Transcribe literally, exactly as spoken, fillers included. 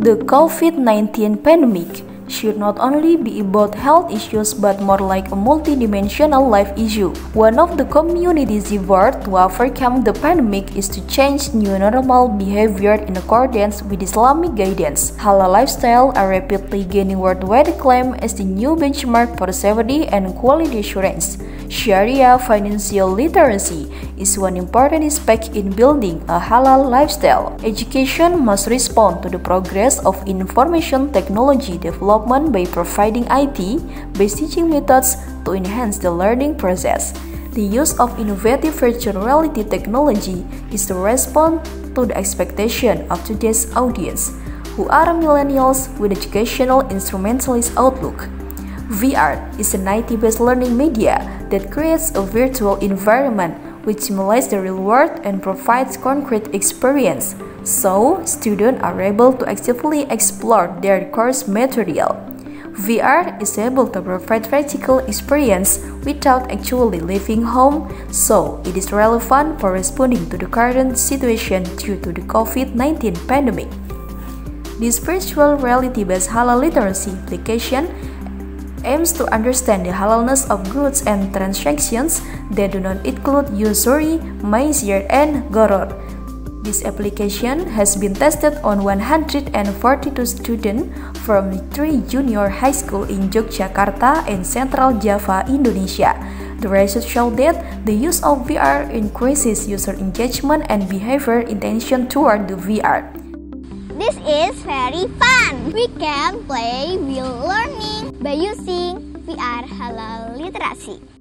The COVID nineteen pandemic should not only be about health issues but more like a multidimensional life issue. One of the community's efforts to overcome the pandemic is to change new normal behavior in accordance with Islamic guidance. Halal lifestyle are rapidly gaining worldwide acclaim as the new benchmark for safety and quality assurance. Sharia financial literacy is one important aspect in building a halal lifestyle. Education must respond to the progress of information technology development by providing I T-based teaching methods to enhance the learning process. The use of innovative virtual reality technology is to respond to the expectation of today's audience, who are millennials with educational instrumentalist outlook. V R is an I T-based learning media that creates a virtual environment which simulates the real world and provides concrete experience, so students are able to actively explore their course material. V R is able to provide practical experience without actually leaving home, so it is relevant for responding to the current situation due to the COVID nineteen pandemic. This virtual reality-based halal literacy application aims to understand the halalness of goods and transactions that do not include usury, maisir, and gharar. This application has been tested on one hundred forty-two students from three junior high schools in Yogyakarta and Central Java, Indonesia. The research showed that the use of V R increases user engagement and behavior intention toward the V R. This is very fun! We can play while learning by using V R Halal Literasi.